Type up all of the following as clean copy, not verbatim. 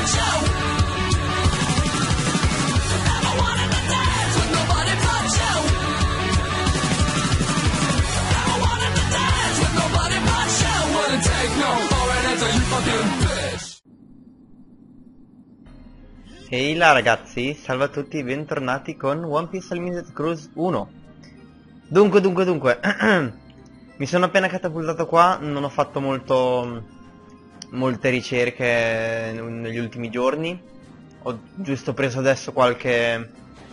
Ehi là ragazzi, salve a tutti, bentornati con One Piece Unlimited Cruise 1. Dunque, mi sono appena catapultato qua, non ho fatto molte ricerche negli ultimi giorni. Ho giusto preso adesso qualche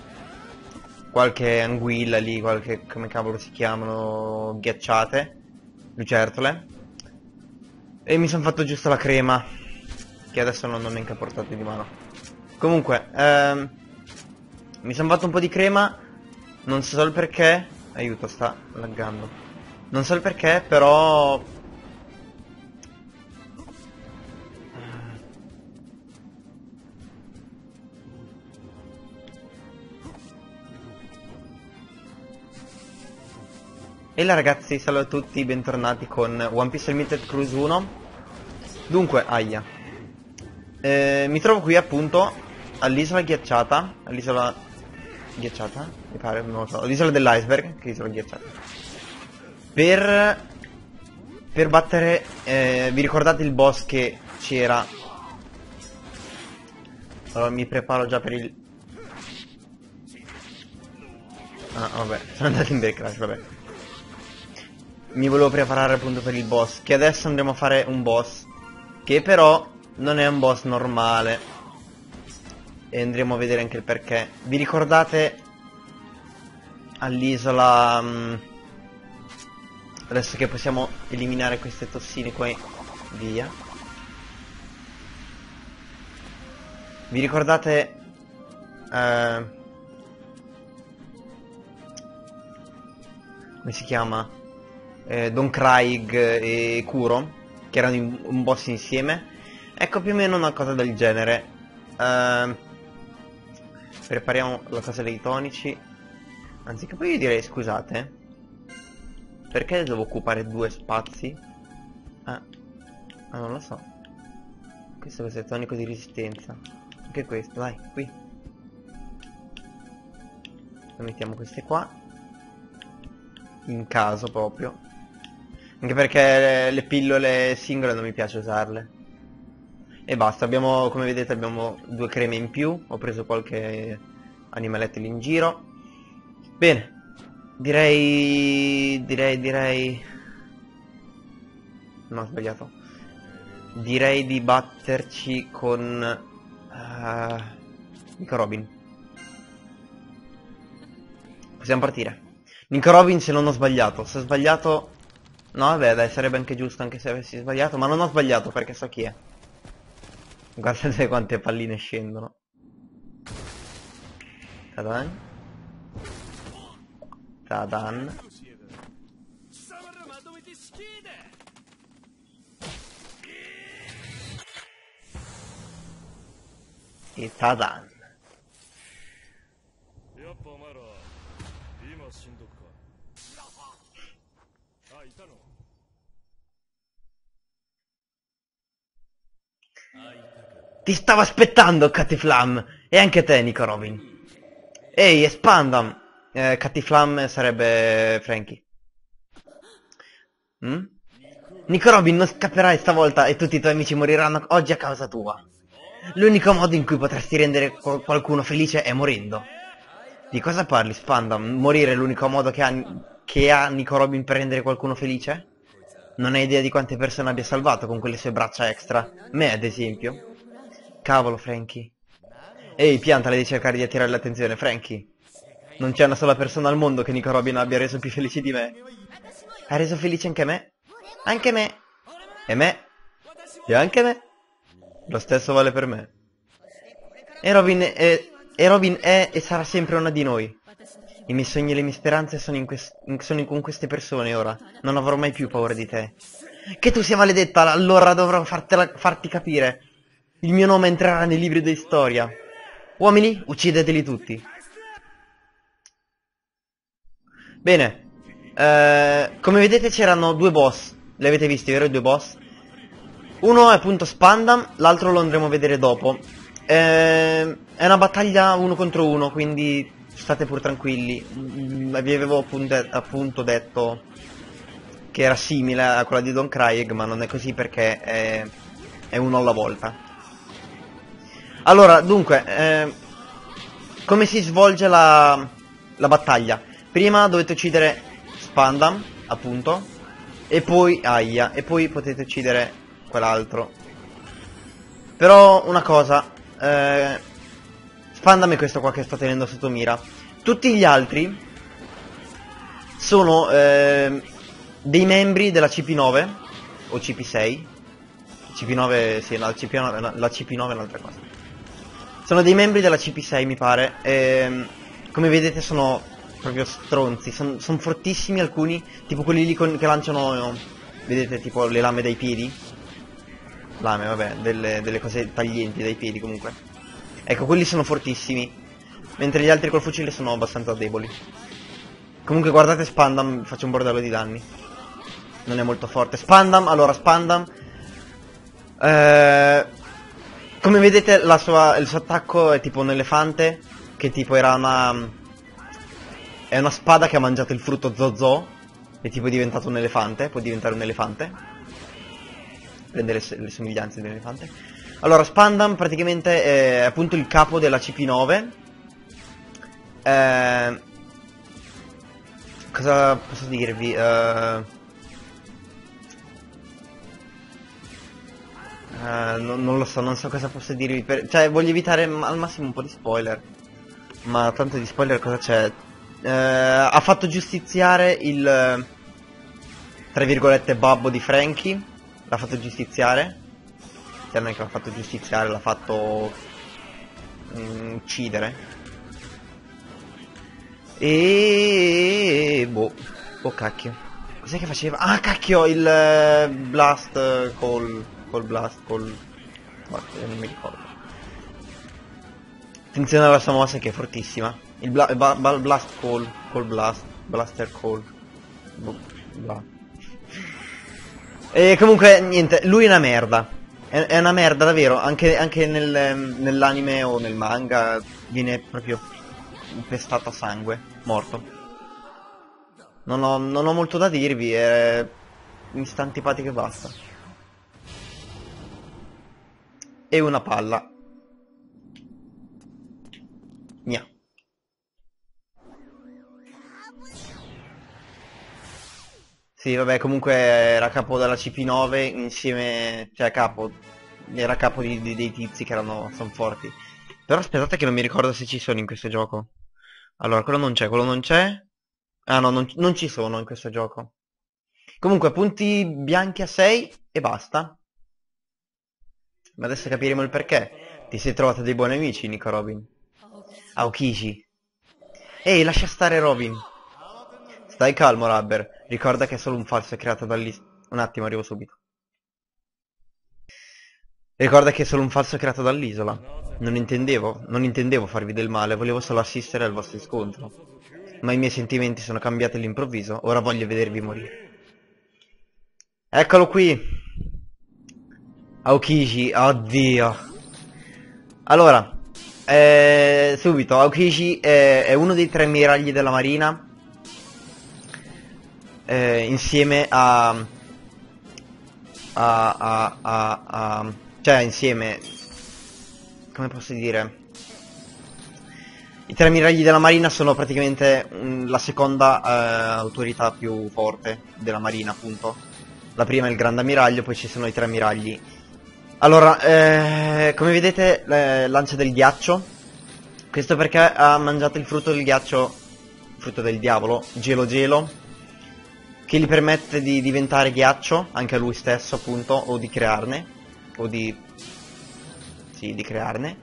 anguilla lì, come cavolo si chiamano, ghiacciate, lucertole. E mi sono fatto giusto la crema, che adesso non ho neanche portato di mano. Comunque, mi sono fatto un po' di crema, non so il perché, aiuto, sta laggando, non so il perché, però... E là ragazzi, salve a tutti, bentornati con One Piece Unlimited Cruise 1. Dunque, aia, mi trovo qui appunto all'isola ghiacciata, mi pare, non lo so, all'isola dell'iceberg, che isola ghiacciata, per battere, vi ricordate il boss che c'era? Allora mi preparo già per il... Ah vabbè, sono andato in break crash, vabbè. Mi volevo preparare appunto per il boss, che adesso andremo a fare un boss, che però non è un boss normale. E andremo a vedere anche il perché. Vi ricordate all'isola adesso che possiamo eliminare queste tossine qua, via. Vi ricordate come si chiama? Don Craig e Kuro, che erano un boss insieme? Ecco, più o meno una cosa del genere. Prepariamo la cosa dei tonici. Anzi, che poi io direi, scusate, perché devo occupare due spazi? Non lo so. Questo è tonico di resistenza. Anche questo, dai, qui. Lo mettiamo queste qua, in caso proprio. Anche perché le pillole singole non mi piace usarle. E basta, abbiamo, come vedete, abbiamo due creme in più. Ho preso qualche animaletto lì in giro. Bene, direi... No, ho sbagliato. Direi di batterci con... Nico Robin. Possiamo partire. Nico Robin, se non ho sbagliato. Se ho sbagliato... No, vabbè, dai, sarebbe anche giusto anche se avessi sbagliato. Ma non ho sbagliato perché so chi è. Guardate quante palline scendono. Tadan. Tadan. E Tadan. Ti stavo aspettando, Catiflam! E anche te, Nico Robin. Ehi, Espandam! Catiflam sarebbe Frankie. Nico Robin, non scapperai stavolta e tutti i tuoi amici moriranno oggi a causa tua. L'unico modo in cui potresti rendere qualcuno felice è morendo. Di cosa parli, Spandam? Morire è l'unico modo che ha Nico Robin per rendere qualcuno felice? Non hai idea di quante persone abbia salvato con quelle sue braccia extra? Me, ad esempio. Cavolo, Frankie. Ehi, piantala di cercare di attirare l'attenzione, Frankie. Non c'è una sola persona al mondo che Nico Robin abbia reso più felice di me. Ha reso felice anche me? Anche me. E me? E anche me. Lo stesso vale per me. E Robin è e sarà sempre una di noi. I miei sogni e le mie speranze sono con queste persone ora. Non avrò mai più paura di te. Che tu sia maledetta, allora dovrò farti capire. Il mio nome entrerà nei libri di storia. Uomini, uccideteli tutti. Bene. Come vedete c'erano due boss. Li avete visti, vero? I due boss. Uno è appunto Spandam, l'altro lo andremo a vedere dopo. È una battaglia uno contro uno, quindi state pur tranquilli. Vi avevo appunto detto che era simile a quella di Don Craig, ma non è così perché è uno alla volta. Allora, dunque, come si svolge la battaglia? Prima dovete uccidere Spandam, appunto, e poi Aya, e poi potete uccidere quell'altro. Però una cosa, Spandam è questo qua che sto tenendo sotto mira. Tutti gli altri sono dei membri della CP9 o CP6. CP9, sì, no, la CP9 è un'altra cosa. Sono dei membri della CP6 mi pare. Come vedete sono proprio stronzi, sono fortissimi alcuni, tipo quelli lì che lanciano, vedete, tipo le lame dai piedi. Lame, vabbè, delle cose taglienti dai piedi comunque. Ecco, quelli sono fortissimi, mentre gli altri col fucile sono abbastanza deboli. Comunque guardate Spandam, faccio un bordello di danni. Non è molto forte. Spandam, allora Spandam, come vedete il suo attacco è tipo un elefante, che tipo era è una spada che ha mangiato il frutto Zozo, e tipo è diventato un elefante, può diventare un elefante. Prende le somiglianze di un elefante. Allora, Spandam praticamente è appunto il capo della CP9. Cosa posso dirvi? Non lo so, non so cosa posso dirvi. Cioè, voglio evitare al massimo un po' di spoiler. Ma tanto di spoiler cosa c'è? Ha fatto giustiziare il tra virgolette babbo di Frankie. L'ha fatto giustiziare. Cioè non è che l'ha fatto giustiziare, l'ha fatto uccidere. E boh. Oh cacchio. Cos'è che faceva? Ah cacchio, il blast col blast col... Guarda, non mi ricordo. Attenzione alla sua mossa che è fortissima. Il blast col blast. Blaster call. Bla. E comunque niente, lui è una merda. È una merda davvero. Anche nell'anime o nel manga viene proprio impestato a sangue. Morto. Non ho molto da dirvi. Mi sta antipatico e basta. E una palla. Gna. Sì, vabbè, comunque era capo della CP9 insieme, cioè era capo dei tizi che sono forti. Però aspettate che non mi ricordo se ci sono in questo gioco. Allora, quello non c'è, quello non c'è. Ah no, non ci sono in questo gioco. Comunque, punti bianchi a 6 e basta. Ma adesso capiremo il perché. Ti sei trovato dei buoni amici, Nico Robin. Aokiji. Ehi, lascia stare Robin. Stai calmo, Rubber. Ricorda che è solo un falso creato dall'isola. Un attimo, arrivo subito. Ricorda che è solo un falso creato dall'isola. Non intendevo farvi del male, volevo solo assistere al vostro scontro. Ma i miei sentimenti sono cambiati all'improvviso, ora voglio vedervi morire. Eccolo qui! Aokiji, oddio. Allora, subito, Aokiji è uno dei 3 ammiragli della marina. Insieme cioè insieme, come posso dire, i 3 ammiragli della marina sono praticamente la seconda autorità più forte della marina, appunto. La prima è il grande ammiraglio, poi ci sono i 3 ammiragli. Allora, come vedete lancia del ghiaccio. Questo perché ha mangiato il frutto del ghiaccio, frutto del diavolo, gelo gelo, che gli permette di diventare ghiaccio, anche a lui stesso appunto, o di crearne, o di... sì, di crearne.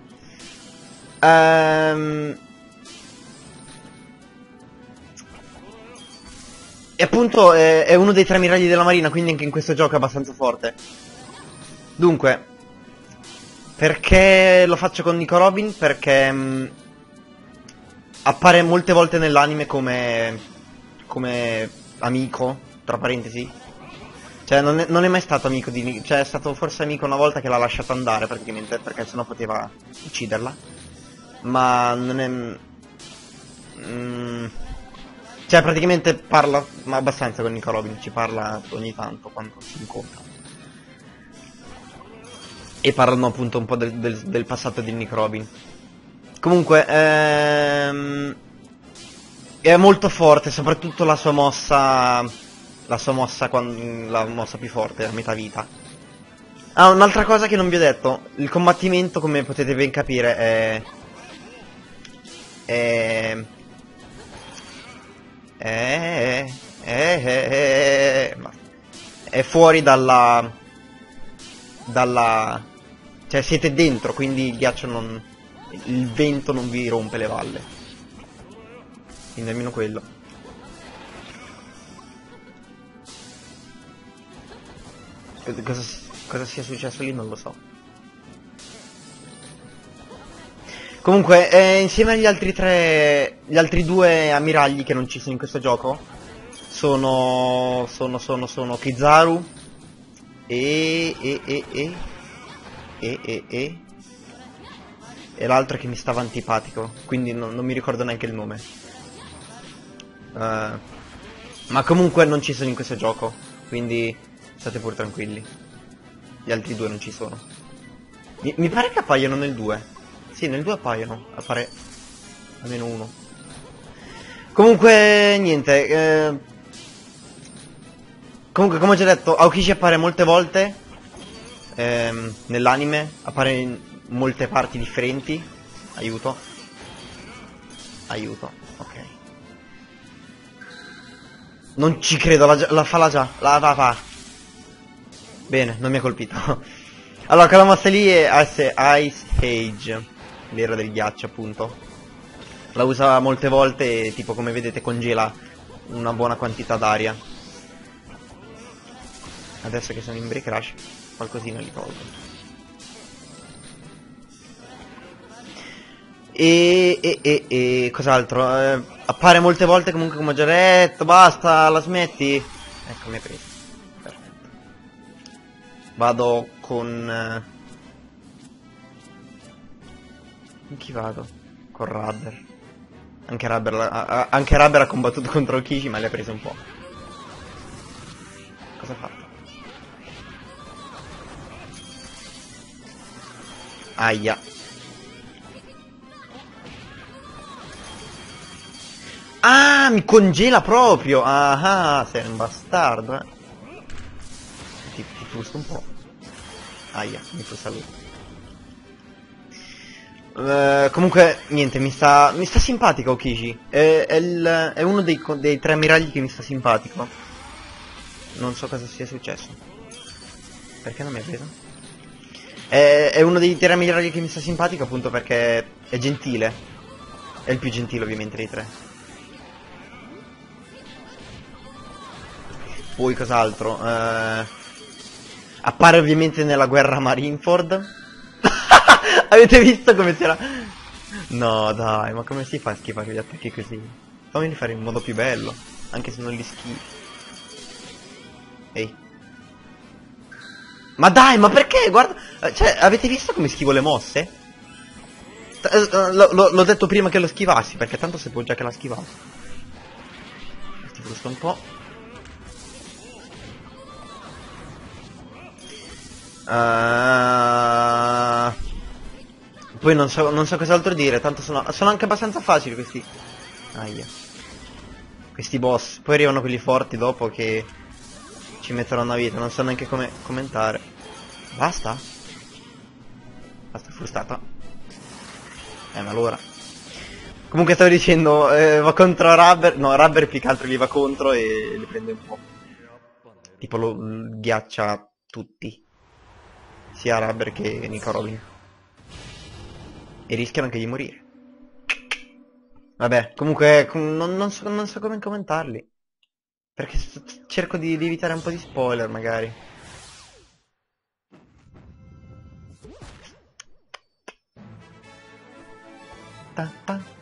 E appunto è uno dei 3 ammiragli della marina, quindi anche in questo gioco è abbastanza forte. Dunque, perché lo faccio con Nico Robin? Perché appare molte volte nell'anime come amico, tra parentesi. Cioè, non è mai stato amico di Nick. Cioè, è stato forse amico una volta che l'ha lasciato andare, praticamente, perché sennò poteva ucciderla. Ma non è... cioè, praticamente parla abbastanza con Nico Robin. Ci parla ogni tanto, quando si incontra. E parlano appunto un po' del passato di Nick Robin. Comunque, è molto forte, soprattutto la sua mossa. La mossa più forte, a metà vita. Ah, un'altra cosa che non vi ho detto. Il combattimento, come potete ben capire, È... È fuori dalla... Cioè siete dentro, quindi il ghiaccio non... Il vento non vi rompe le valle. Quindi almeno quello. Cosa sia successo lì non lo so. Comunque, insieme agli altri tre... Gli altri due ammiragli che non ci sono in questo gioco sono Kizaru e l'altro che mi stava antipatico, quindi non mi ricordo neanche il nome. Ma comunque non ci sono in questo gioco, quindi state pure tranquilli. Gli altri due non ci sono. Mi pare che appaiono nel 2. Sì, nel 2 appaiono, appare almeno uno. Comunque, niente. Comunque, come ho già detto, Aokishi appare molte volte nell'anime, appare in molte parti differenti. Aiuto. Aiuto, ok. Non ci credo, la fa già, la fa. Bene, non mi ha colpito. Allora, quella mossa lì è Ice Age, l'era del ghiaccio, appunto. La usa molte volte e, tipo, come vedete, congela una buona quantità d'aria. Adesso che sono in break rush, qualcosina li tolgo. E cos'altro? Appare molte volte comunque, come ho già detto. Basta, la smetti? Ecco, mi hai preso. Perfetto. Vado con... Con chi vado? Con Rubber. Anche Rubber ha combattuto contro Kishi, ma le ha prese un po'. Cosa ha fatto? Aia. Ah, mi congela proprio. Ah, sei un bastardo, eh. Ti frustra un po'. Aia, mi frustra lui. Comunque, niente, mi sta simpatico Okishi. È uno dei tre ammiragli che mi sta simpatico. Non so cosa sia successo. Perché non mi ha preso? È uno dei tre ammiragli che mi sta simpatico appunto perché è gentile. È il più gentile ovviamente dei tre. Poi cos'altro? Appare ovviamente nella guerra Marineford. Avete visto come si era... No dai, ma come si fa a schifare gli attacchi così? Fammeli fare in modo più bello, anche se non li schifi. Ehi. Ma dai, ma perché? Guarda... Cioè, avete visto come schivo le mosse? L'ho detto prima che lo schivassi, perché tanto sapevo già che la schivavo. Ti frustra un po'. Poi non so cos'altro dire, tanto sono anche abbastanza facili questi. Aia. Questi boss. Poi arrivano quelli forti dopo che ci metteranno una vita, non so neanche come commentare. Basta? Basta, è frustrata. Ma allora. Comunque stavo dicendo, va contro Rubber. No, Rubber più che altro gli va contro e li prende un po'. Tipo lo ghiaccia tutti. Sia Rubber che Nico Robin. E rischiano anche di morire. Vabbè, comunque non so come commentarli. Perché cerco di evitare un po' di spoiler magari. Ta ta.